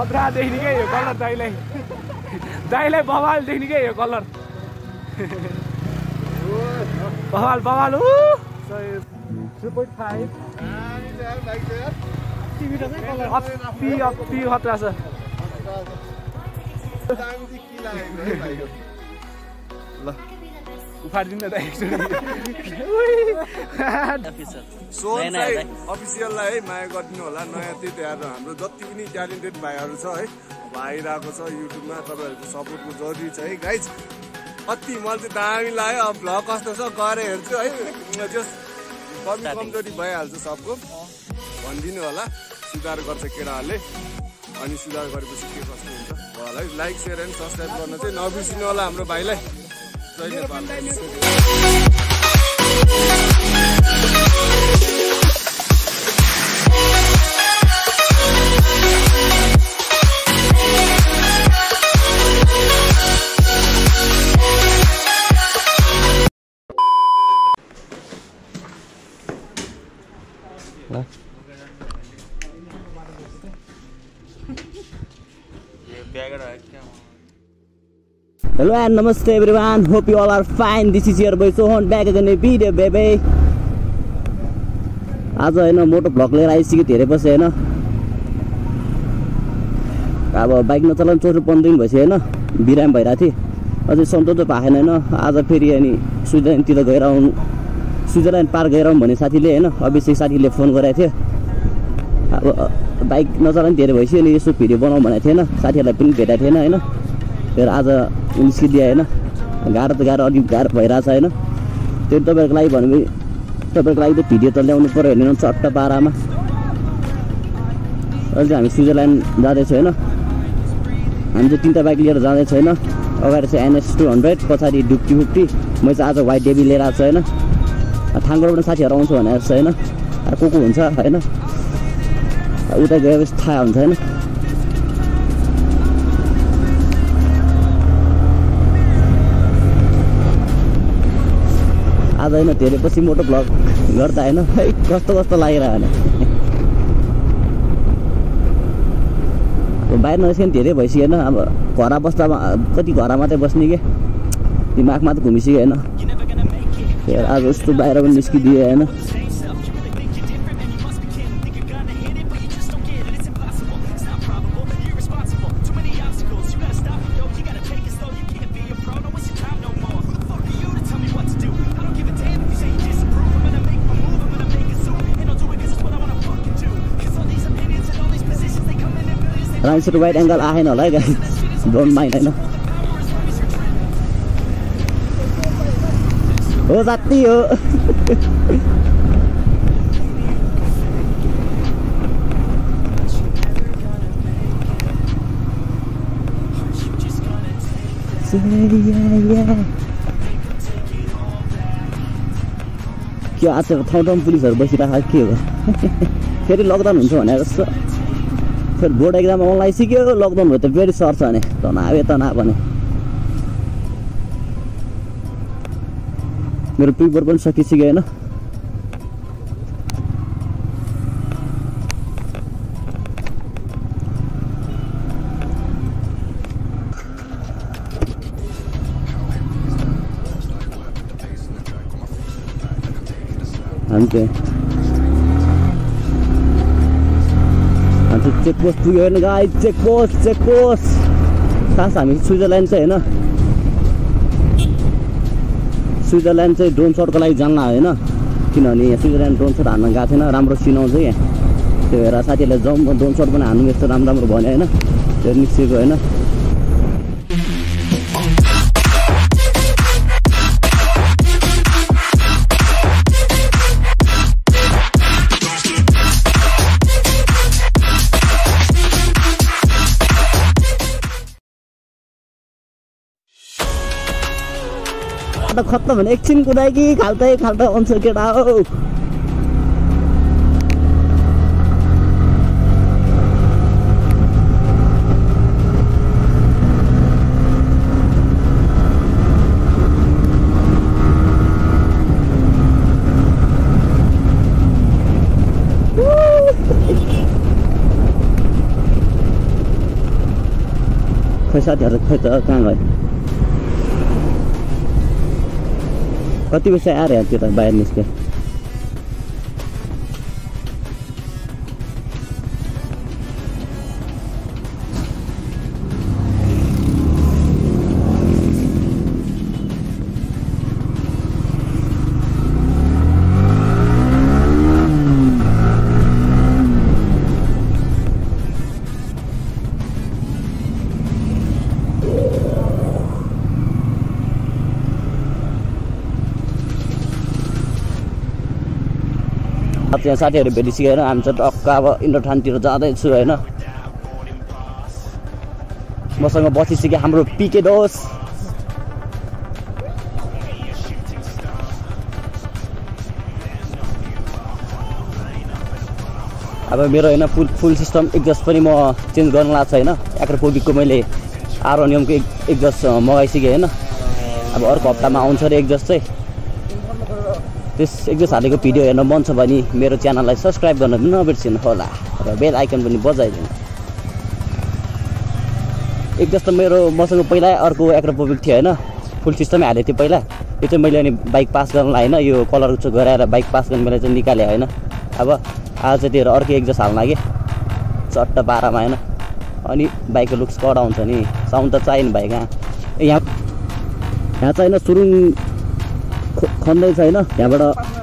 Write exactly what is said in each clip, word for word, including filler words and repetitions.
खतरा देख्ने के यो कलर दाइलाई दाइलाई बवाल देख्ने के यो कलर बवाल बवाल उ सुपर फाइभ अति अति खतरा छ ल उफाडिदिनु न दाइ अफिसियललाई है माया गरिदिनु होला नयाँ त्यही त्यहाँ हाम्रो जति पनि ट्यालेन्टेड भाइहरू छ है अब आइरहेको छ युट्युबमा तपाईँहरूको सपोर्टको जरुरी छ है गाइज अति मलाई चाहिँ दामी लाग्यो अब भ्लग कस्तो छ गएर हेर्छु है जस कमी कमजोरी भइहाल्छ सबको भनिदिनु होला सुधार गर्छ केटाहरूले अनि सुधार गरेपछि के कस्तो हुन्छ होला है लाइक सेयर एन्ड सब्सक्राइब गर्न चाहिँ नबिर्सिनु होला हाम्रो भाइलाई जय Nepal Hello and namaste everyone, hope you all are fine. This is your boy Sohan back again in a video baby. आज हैन मोटो भ्लग लिएर आइसक्यो धेरै पछि हैन अब बाइक नचलाउन चौध पन्ध्र दिन भइसक्यो हैन बिराम भइरा थिए अझै सन्तोष त पाएन हैन आज फेरि अनि स्विजरल्यान्डतिर गएर आउनु स्विजरल्यान्ड पार गएर आउँ भने साथीले हैन अभिषेक साथीले फोन गराएको थियो अब बाइक नचलाउन धेरै भइसक्यो अनि यसो भिडियो बनाउँ भनेको थिएन साथीहरुलाई पनि भेटाएको थिएन हैन फेरि आज निस्किदिए हैन गाह्रो त गाह्रो अलिक गाह्रो भइरहेछ हैन त्यो तपाईहरुको लागि भने तपाईहरुको लागि त भिडियो त ल्याउनु पर्यो हैन चट्ट पारामा अहिले चाहिँ हामी स्विजरल्यान्ड जाँदैछौँ हैन हामी चाहिँ तीनटा बाइक लिएर जाँदैछ हैन अगाडि चाहिँ एनएस टू हन्ड्रेड पछाडि डुक्टी फिफ्टी म चाहिँ आज व्हाइट डेबी लिएर आएको छु हैन थाङबाट साथीहरु आउँछ भनेर छ हैन को को हुन्छ हैन उता गएपछि थाहा हुन्छ हैन आज हैन धेरै पछि मोटो भ्लग गर्दा हैन कस्तो कस्तो लागिरहेको हैन बाहिर ननिस्किन धेरै भइसक्यो हैन अब घर बस्दा कति घर मात्रै बस्ने के दिमागमा त घुमिसक्यो हैन आज यस्तो बाहिर पनि निस्किदिए हैन राइट वाइड एंगल आएन होला है गाइस डोन्ट माइन्ड हैन हो जाति हो के आज ठाउँ ठाउँ पुलिसहरु बसिरहेको के हो फेरि लकडाउन हुन्छ भनेर जस्तो फिर बोर्ड एग्जाम अनलाइन सिक्यो लकडाउन भयो त फेरि सर्छ भने तनावे तना भने मेरो पेपर पनि सकिसक्यो हैन अन्ते चेक पोस्ट पुग्यो होइन guys check post check post खास हामी स्विजरल्यान्ड चाहिँ होइन स्विजरल्यान्ड चाहिँ ड्रोन सटको लागि जान्न होइन किनभने यहाँ स्विजरल्यान्ड ड्रोन सट हान्न गएको थिएन राम्रो सिनाउँछ यहाँ त्यही भएर साथीहरूले जाउँ ड्रोन सट पनि हान्नु यस्तो राम्रो राम्रो भन्यो होइन त्यो निस्केको होइन खत्तम भने एकछिन कुदाइ कि खाल्टै खाल्टै आउँछ केटा हो खै साथीहरू खै त कहाँ गयो कति बजी आएर यहाँ त्यो त बाहिर निस्क्यो त्यहाँ साथीहरू भेटिसक्यो होइन हामी चाहिँ टक्क अब इन्डोठानतिर जाँदैछु होइन मसँग बसिसक्यो हाम्रो पिके दोस अब मेरो होइन फुल फुल सिस्टम एक्जस्ट पनि म चेन्ज गर्न लाग्छ होइन एक्रोपोबिकको मैले आरोनियमको एक्जस्ट मगाइसकेँ होइन अब अर्को हप्तामा आउँछ अरे एक्जस्ट चाहिँ त्यस एक्जस्ट हालेको भिडियो हेर्न मन छ भने मेरो च्यानललाई सब्सक्राइब गर्न नबिर्सिनु होला र बेल आइकन पनि बजाइदिनु एक्जस्ट त मेरो मसँग पहिला अर्को एक्रोपोबिक थियो होइन फुल सिस्टमै हालेको थियो पहिला यो चाहिँ मैले अनि बाइक पास गर्नलाई होइन यो कलर चाहिँ गराएर बाइक पास गर्न मैले चाहिँ निकालेँ होइन अब आज चाहिँ त्यो अर्कै एक्जस्ट हाल्न लाग्यो चट्ट पारामा होइन अनि बाइकको लुक्स कडा हुन्छ नि साउन्ड त चाहियो नि बाइक यहाँ यहाँ यहाँ चाहिँ होइन सुरुङ खन्दैछ होइन त्यहाँबाट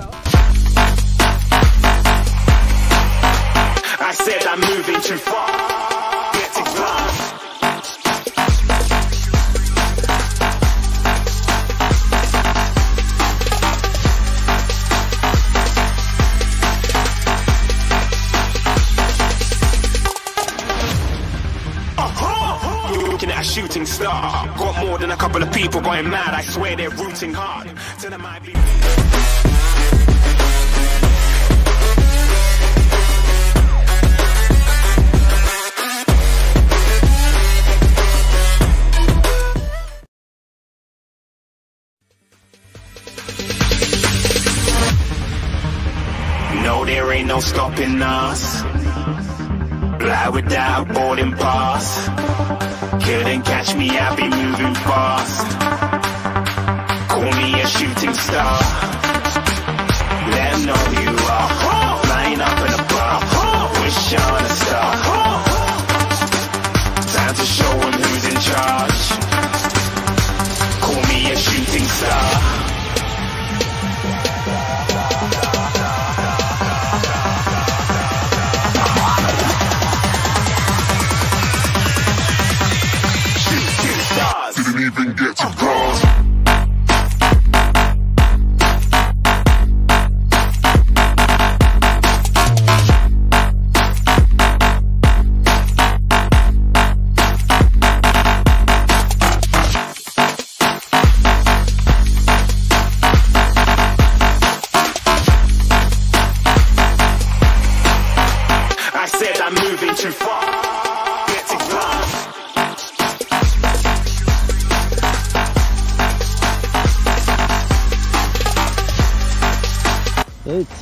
Shooting star, got more than a couple of people going mad. I swear they're rooting hard. To them I be. No, there ain't no stopping us. Fly without boarding pass. Couldn't catch me, I'll be moving fast. Call me a shooting star. Let them know who you are. Flying up in a bar. Wish on a star. Time to show them who's in charge. Call me a shooting star. Even get to cross. I said I'm moving too far. Get to cross. Eight.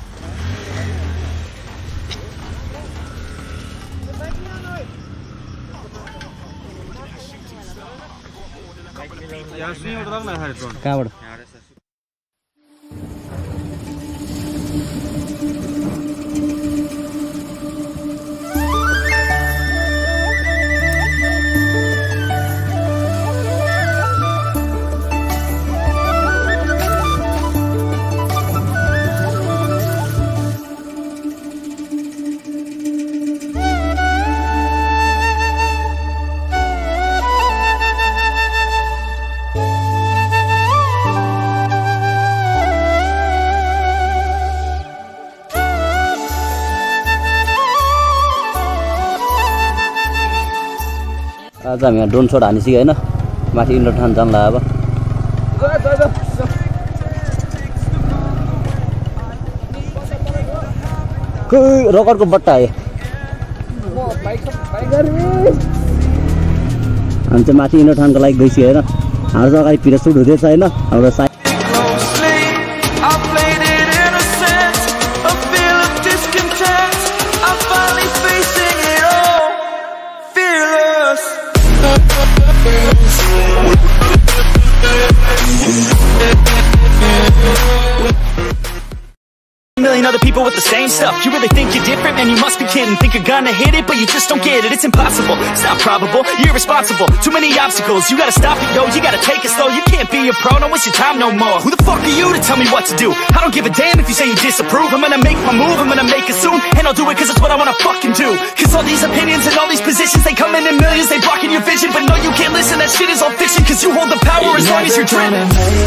कहाँबाट आज हामी यहाँ drone सोट हानिसक्यो होइन माथि इन्डोठान जान्ला अब रकरको बट्टा आयो हामी चाहिँ माथि इन्डोठानको लागि गइसक्यो होइन हाम्रो चाहिँ अगाडि भिडियो सुट हुँदैछ होइन हाम्रो side Fearless. million other people with the same stuff. You really think you're different? Man, you must be kidding. Think you're gonna hit it, but you just don't get it. It's impossible, it's not probable, you're irresponsible. Too many obstacles, you gotta stop it, yo. You gotta take it slow, you can't be a pro, don't waste your time no more. Who the fuck are you to tell me what to do? I don't give a damn if you say you disapprove. I'm gonna make my move, I'm gonna make it soon, and I'll do it cause it's what I wanna fucking do. Cause all these opinions and all these positions, they come in in millions, they blocking your vision. But no, you can't listen, that shit is all fiction. Cause you hold the power as long as you're dreaming.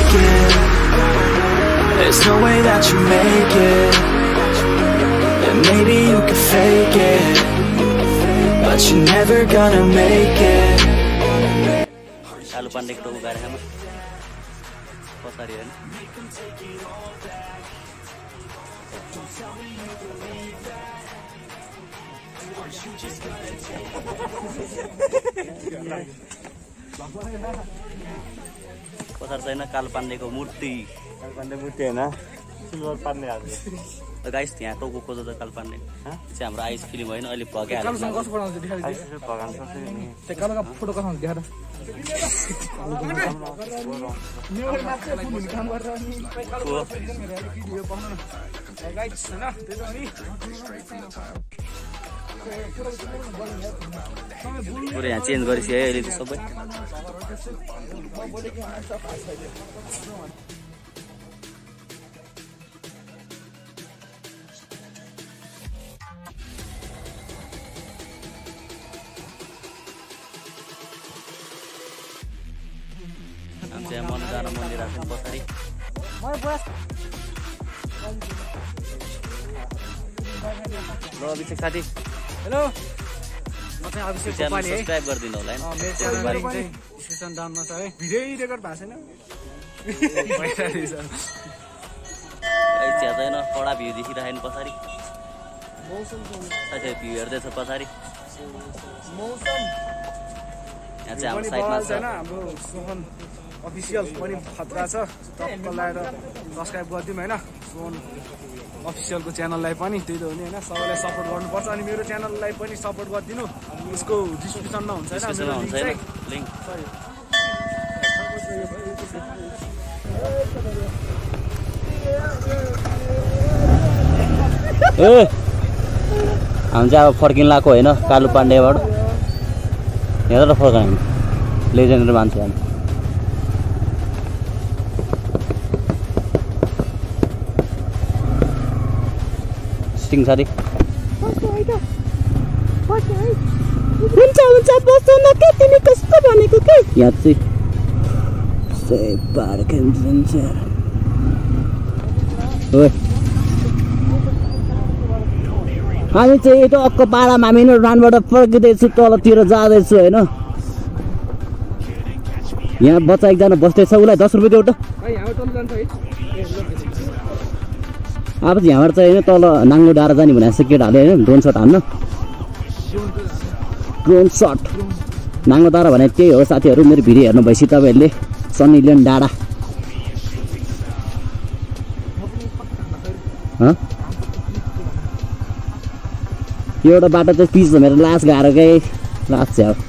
There's no way that you make it. And maybe you can fake it, but you're never gonna make it. Kalu पाण्डेको टाउको गारेखामा पछाडि हैन पछाडि छैन कालु पाण्डेको मूर्ति कालु पाण्डे मूर्ति हैन सिल्भर पाण्डे हाल्छ त गाइस त्यहाँ टाउको खोज्दा त कालु पाण्डे चाहिँ हाम्रो आइस फिल्म होइन अहिले भगाइहाल्छ कालुसँग कसो बनाउँछ देखाइ आइस भगाउन सक्छ नि त्यो कालुको फोटो कसो देखाएर मेरो मात्र फुल हुने काम गरेर नि कालुको भिडियो बनाउन गाइस हैन त्यही त नि पुरै यहाँ चेन्ज गरिसक्यो अहिले त सबै त्यहाँ मनोकामना मन्दिर आएको पछाडि ल अभिषेक साथी हेलो म चाहिँ अभिषेक गोपाली है सब्स्क्राइब गरिदिनु होला हैन मेरो च्यानल पनि डिस्क्रिप्सन डाउनमा छ है भिडियो रेकर्ड भएको छैन है चिया छैन कडा भ्यू देखिरहेको पछाडि साथै भ्यू हेर्दैछ पछाडि मौसम यहाँ चाहिँ हाम्रो साइडमा छ हाम्रो सोहन अफिसियल पनि खतरा छ टक्क लगाएर सब्स्क्राइब गरिदिउँ हैन सोहन अफिसियलको च्यानललाई पनि त्यही त हो नि हैन सबैलाई सपोर्ट गर्नुपर्छ अनि मेरो च्यानललाई पनि सपोर्ट गरिदिनु यसको डिस्क्रिप्सनमा हुन्छ हैन डिस्क्रिप्सनमा हुन्छ हैन लिंक ए हामी चाहिँ अब फर्किन लाएको होइन कालु पाण्डेबाट यहाँ त फर्कन लेजेन्डर मान्छे हामी सिटिङ साथी हुन्छ हुन्छ बस्नु न के तिमी कस्तो भनेको के यहाँ चाहिँ सही पार्क हुन्छ ओए हामी चाहिँ यता अक्क पाडामा हामी रानबाट फर्किँदैछु तलतिर जाँदैछु होइन यहाँ बच्चा एकजना बस्दैछ उसलाई दस रुपियाँ देऊ त अब चाहिँ यहाँबाट चाहिँ होइन तल नाङ्गो डाँडा जाने भनेको छ केटाहरूले होइन ड्रोन सट हान्न ड्रोन सट नाङ्गो डाँडा भने त्यही हो साथीहरू मेरो भिडियो हेर्नु भएपछि तपाईँहरूले सन्नी लियोन डाँडा यो एउटा बाटो चाहिँ पिच मेरो लास गाह्रो गए लास चाहिँ अब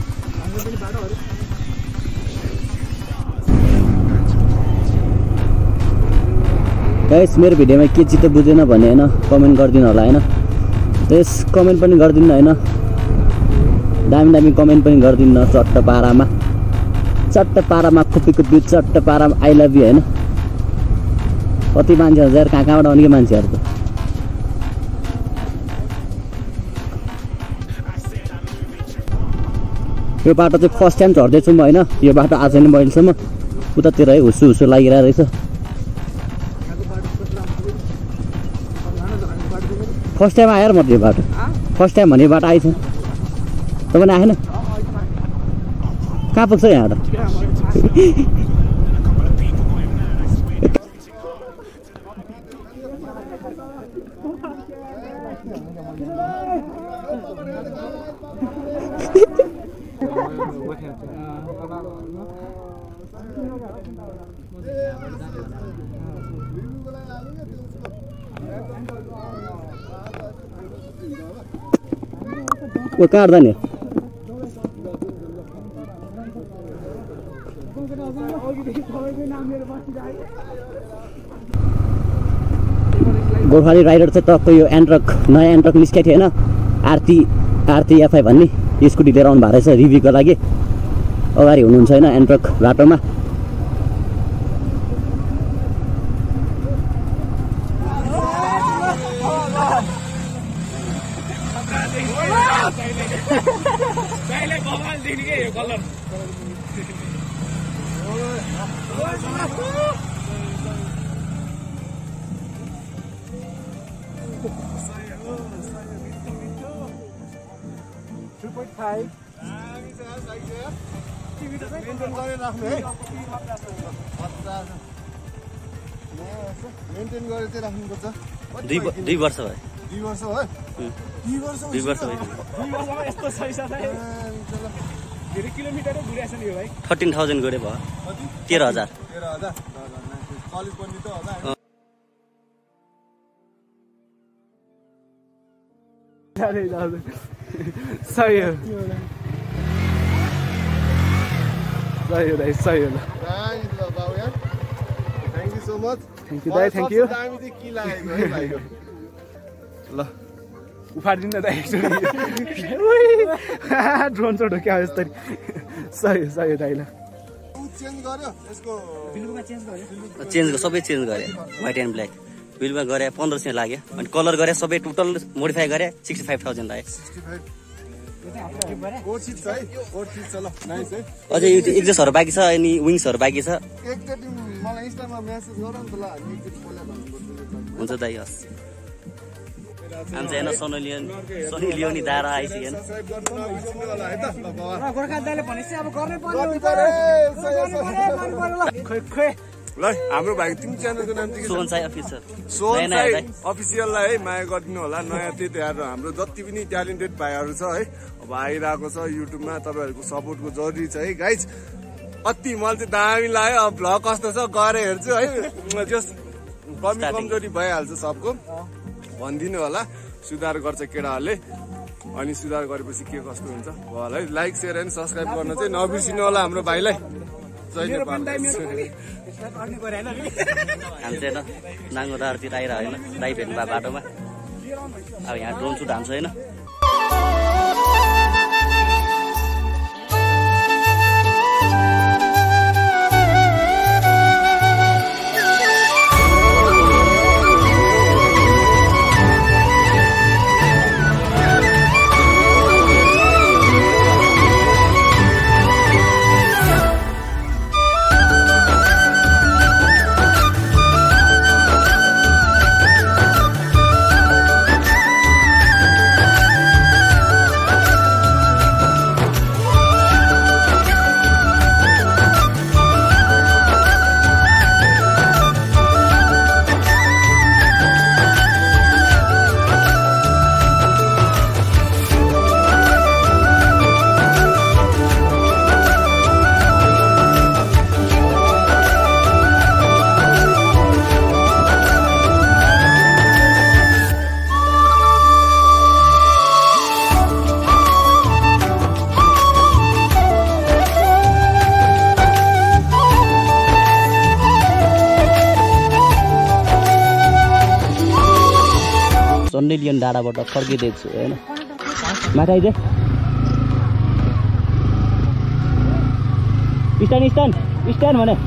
गाइस मेरो भिडियोमा के चित्त बुझेन भने होइन कमेन्ट गरिदिनु होला होइन त्यस कमेन्ट पनि गरिदिनु होइन दामी दामी कमेन्ट पनि गरिदिनु चट्ट पारामा चट्ट पारामा खुप्पी खुप्पी चट्ट पारामा आई लभ यु होइन कति मान्छेहरू चाहिँ कहाँ कहाँबाट आउने मान्छेहरू त यो बाटो चाहिँ फर्स्ट टाइम झर्दैछु म होइन यो बाटो आज नै अहिलेसम्म उतातिर है हुसु हुसु लागिरहेको रहेछ फर्स्ट टाइम आएर म यो बाटो फर्स्ट टाइम भने बाटो आएछ तपाईँ आएन कहाँ पुग्छ यहाँबाट वो काट्दा नि गोर्खाली राइडर चाहिँ टक्क यो एन्ट्रक नयाँ एन्ट्रक निस्केको थियो होइन आरती आरती एफआई भन्ने यो स्कुटी लिएर आउनु भएको रहेछ रिभ्यूको लागि अगाडि हुनुहुन्छ होइन एन्ट्रक बाटोमा दुई दुई वर्ष भयो दुई वर्ष हो दुई वर्ष दुई वर्ष भयो यस्तो छैछ धेरै किलोमिटरै घुरेछ नि भाइ थर्टिन थाउजन्ड गरे भयो तेह्र हजार तेह्र हजार कलेज पढ्ने त होला सही हो सही हो दाइ सही हो thank you so much thank you दाइ थ्याङ्क यू दामी चाहिँ के लागेको है भाइको ल उफाडिदिनु न दाइ ड्रोन चाहिँ ढोक्या हो यस्तरी सही हो सही हो दाइ ल चेन्ज गर्यो यसको चेन्ज सबै चेन्ज गरे व्हाइट एन्ड ब्ल्याक बिलमा गरे पन्ध्र सय लाग्यो अनि कलर गरे सबै टोटल मोडिफाई गरे सिक्सटी फाइभ थाउजन्ड लाग्यो अझै यो एक्जस्टहरू बाँकी छ अनि विङ्सहरू बाँकी छ हुन्छ दाइ हस् हामी चाहिँ सनी लियोन सनी लियोनी दारा आइसकेन ल हाम्रो भाइ तिमी च्यानलको नाम के सोहन साई अफिसर सोहन साई अफिसियललाई है माया गरिदिनु होला नयाँ त्यही त हेर्नु हाम्रो जति पनि ट्यालेन्टेड भाइहरू छ है अब आइरहेको छ युट्युबमा तपाईँहरूको सपोर्टको जरुरी छ है गाइज अति मलाई चाहिँ दामी लाग्यो अब भ्लग कस्तो छ गएर हेर्छु है जस कमी कमजोरी भइहाल्छ सबको भनिदिनु होला सुधार गर्छ केटाहरूले अनि सुधार गरेपछि के कस्तो हुन्छ होला है लाइक सेयर एन्ड सब्सक्राइब गर्न चाहिँ नबिर्सिनु होला हाम्रो भाइलाई हामी चाहिँ नाङ्गो दारतिर आइरह होइन दाइ भेट्नु भयो बाटोमा अब यहाँ ड्रोन सुट हान्छ होइन सन्नी लियोन डाँडाबाट फर्किँदैछु होइन माथि आइज स्ट्यान्ड स्ट्यान्ड स्ट्यान्ड भने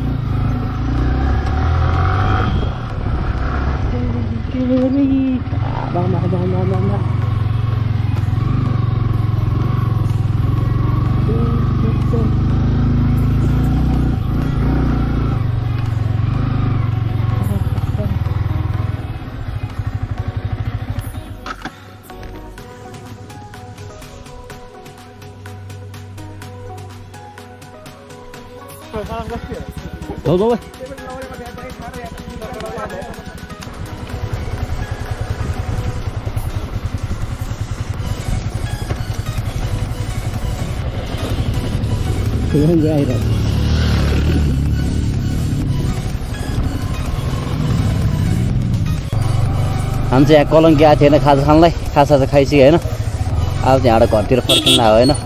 Go, go away. Keren gaya dah. हम चाहिँ यहाँ कलङ गएको थिएन खाजा खानलाई खाजा चाहिँ खाइसक्यो होइन अब त्यहाँबाट घरतिर फर्किन आयो होइन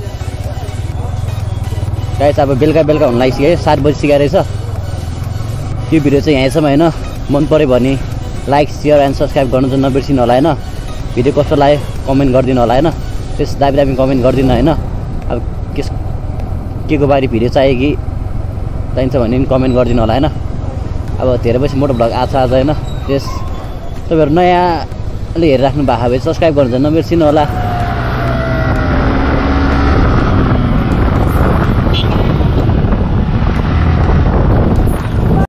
गाई चाहिँ अब बेलुका बेलुका हुन लागिसक्यो है सात बजी सिकाइ रहेछ त्यो भिडियो चाहिँ यहाँसम्म होइन मन पऱ्यो भने लाइक सेयर एन्ड सब्सक्राइब गर्नु चाहिँ नबिर्सिनु होला होइन। भिडियो कस्तो लाग्यो कमेन्ट गरिदिनु होला होइन। त्यस दामी दामी कमेन्ट गरिदिनु होइन। अब केस के को बारे भिडियो चाहियो कि चाहिन्छ भने पनि कमेन्ट गरिदिनु होला होइन। अब धेरै पछि मोटो भ्लग आज आज होइन। त्यस तपाईँहरू नयाँले हेरिराख्नु भएको भए सब्सक्राइब गर्नु चाहिँ नबिर्सिनु होला।